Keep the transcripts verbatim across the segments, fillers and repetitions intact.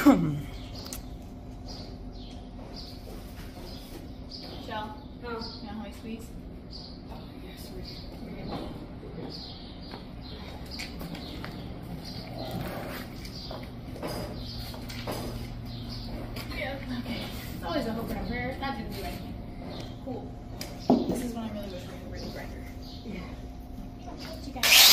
Shell, oh. You know how I squeeze? Oh, yes, Yeah, okay. It's always a hope and a prayer. That didn't do anything. Cool. This is when I really wish we had a really grinder. Yeah. What you got?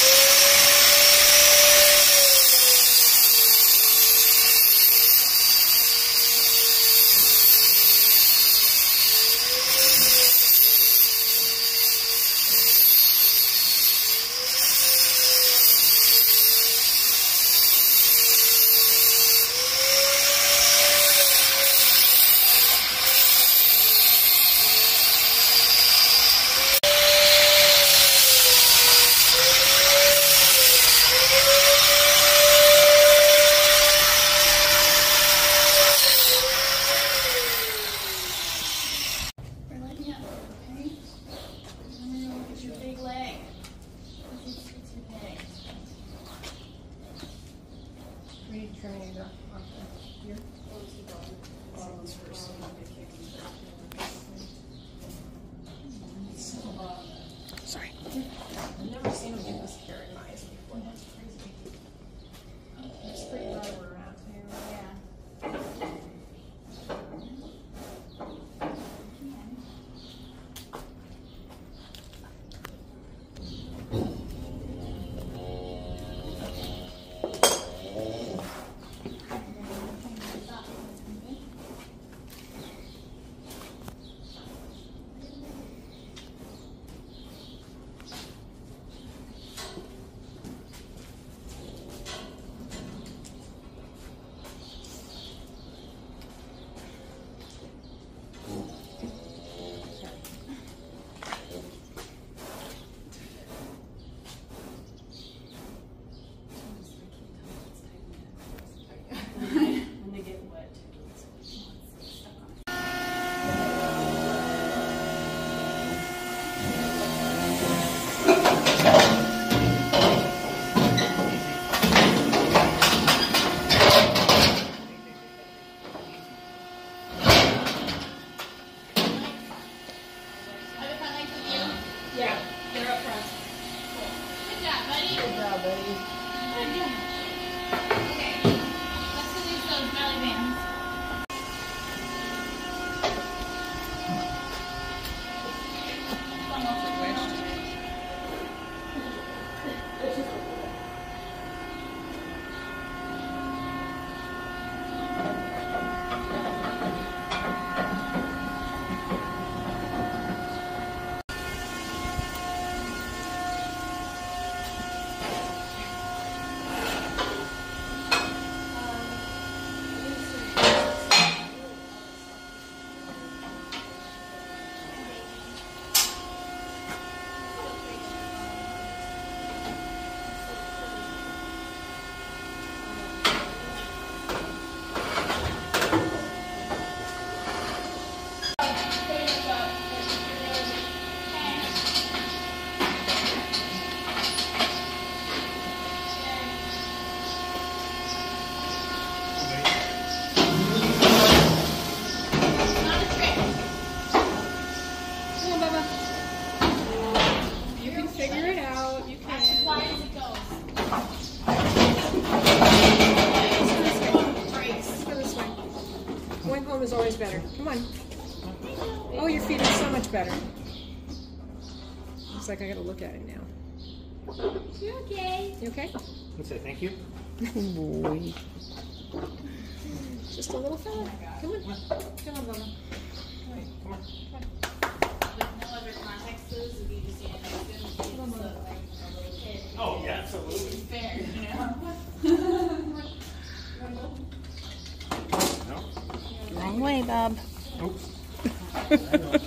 Sorry. I've never seen him get this paralyzed before. That's crazy. It's pretty low around here. Yeah. Is always better. Come on. Oh, your feet are so much better. Looks like I gotta look at it now. You okay? You okay? Let's say thank you. Boy. Just a little fella. Come on. Come on, Bubba. Come on. Come on. With no other contexts, if you just stand next to him, it's like a little kid. Oh, yeah, absolutely. It's fair, you know? No? Wrong way, Bob. Oops.